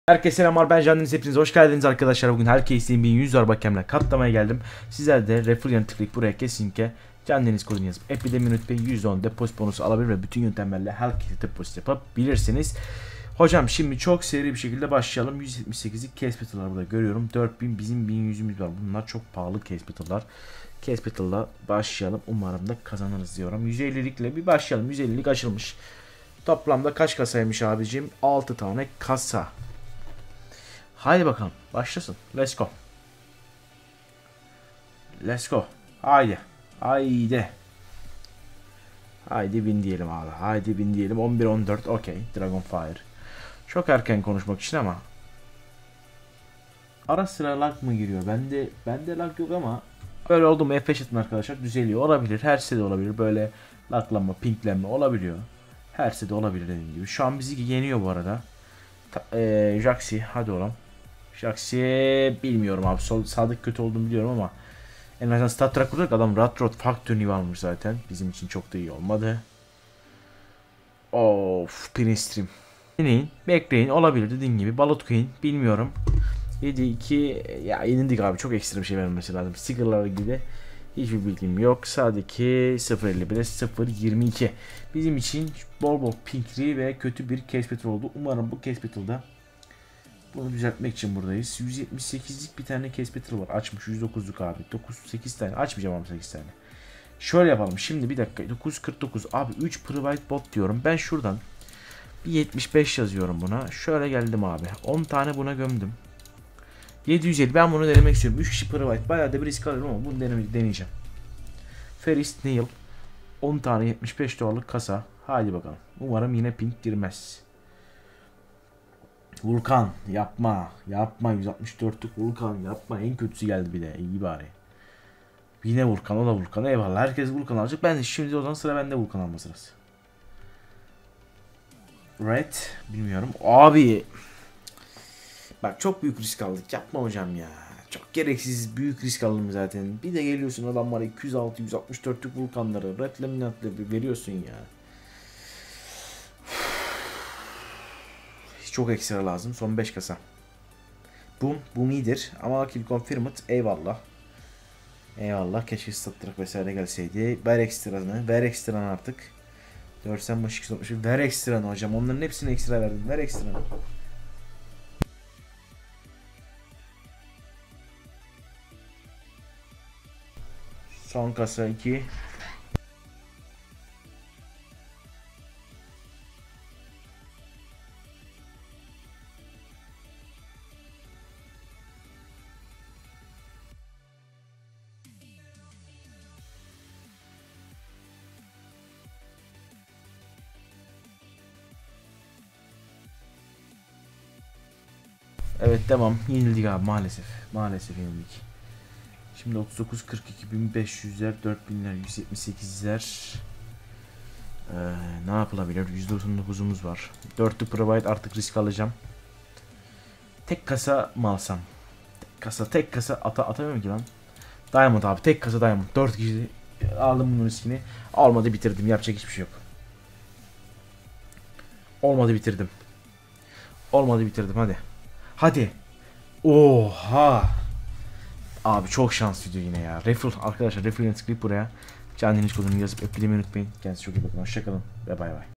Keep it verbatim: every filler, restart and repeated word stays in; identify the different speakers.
Speaker 1: Herkese selamlar, ben Can Deniz, hepiniz hoş geldiniz arkadaşlar. Bugün herkesin bin yüz var bakemle katlamaya geldim. Sizler de Refulyan'ı tıklayıp buraya kesinlikle Can Deniz kodunu yazıp Epidemi Unit yüzde on depozit bonusu alabilir ve bütün yöntemlerle herkese depozit yapabilirsiniz. Hocam şimdi çok seri bir şekilde başlayalım. yüz yetmiş sekizlik Capital'lar burada görüyorum. dört bin, bizim bin yüzümüz var. Bunlar çok pahalı Capital'lar. Capital'la başlayalım. Umarım da kazanırız diyorum. yüz ellilikle bir başlayalım. yüz ellilik açılmış. Toplamda kaç kasaymış abicim? altı tane kasa. Haydi bakalım. Başlasın. Let's go. Let's go. Haydi. Haydi. Haydi bin diyelim abi. Haydi bin diyelim. on bir on dört. Okey. Dragonfire. Çok erken konuşmak için ama ara sıra lag mı giriyor? Bende bende lag yok ama böyle oldu mu F beş atın arkadaşlar düzeliyor. Olabilir. Her sede olabilir. Böyle laglanma, pinglenme olabiliyor. Her sede olabilir dediğim gibi. Şu an bizi yeniyor bu arada. Eee Jaxi hadi oğlum. Jaxi bilmiyorum abi. Sol sağdaki kötü olduğunu biliyorum ama en azından stat track kurarak adam Rat Rod Factory almış zaten. Bizim için çok da iyi olmadı. Of, Prince Stream. Deneyin, bekleyin, olabilir dediğim gibi. Ballot Queen bilmiyorum. yedi iki ya yenildik abi, çok ekstra bir şey vermesi lazım. Sticker'lar gibi hiçbir bilgim yok. Sağdaki sıfır elli bir sıfır yirmi iki. Bizim için bol bol pinkli ve kötü bir case battle oldu. Umarım bu case battle'da bunu düzeltmek için buradayız. yüz yetmiş sekizlik bir tane case battle var. Açmış yüz dokuzluk abi. dokuz sekiz tane. Açmayacağım ama sekiz tane. Şöyle yapalım. Şimdi bir dakika. dokuz yüz kırk dokuz. Abi üç private bot diyorum. Ben şuradan bir yetmiş beş yazıyorum buna. Şöyle geldim abi. on tane buna gömdüm. yedi yüz elli. Ben bunu denemek istiyorum. üç kişi private. Bayağı da bir risk alıyorum ama bunu deneme, deneyeceğim. Ferris Neil. on tane yetmiş beş dolarlık kasa. Hadi bakalım. Umarım yine pink girmez. Vulkan yapma. Yapma. yüz altmış dörtlük Vulkan yapma. En kötüsü geldi bir de. İyi bari. Yine Vulkan. O da Vulkan. Eyvallah. Herkes Vulkan alacak. Ben de şimdi o zaman sıra bende Vulkan alma sırası. Red. Bilmiyorum. Abi. Bak çok büyük risk aldık. Yapma hocam ya. Çok gereksiz büyük risk aldım zaten. Bir de geliyorsun adamlara iki yüz altı yüz altmış dörtlük Vulkanları. Red laminatları veriyorsun ya. Çok ekstra lazım. Son beş kasa. Boom. Boom iyidir. Ama kill confirmed. Eyvallah. Eyvallah. Keşke stattırak vesaire gelseydi. Ver ekstranı. Ver ekstranı artık. Dörsen başı iki yüz altmış. Ver ekstranı hocam. Onların hepsini ekstra verdim. Ver ekstranı. Son kasa iki. Evet devam. Yenildik abi maalesef. Maalesef yenildik. Şimdi otuz dokuz kırk iki bin beş yüzler, dört binler, yüz yetmiş sekizler. Ee, ne yapılabilir? yüz doksan dokuzumuz var. dörtlü provide artık risk alacağım. Tek kasa mı alsam? Tek kasa, tek kasa ata atamıyorum ki lan. Diamond abi, tek kasa Diamond. dört kişi aldım bunun riskini. Olmadı bitirdim. Yapacak hiçbir şey yok. Olmadı bitirdim. Olmadı bitirdim hadi. Hadi. Oha. Abi çok şanslıydı yine ya. Refill arkadaşlar, Refill'e tıklayıp buraya Can Deniz kodunu yazıp Epidemi unutmayın. Kendinize çok iyi bakın. Hoşçakalın ve bay bay.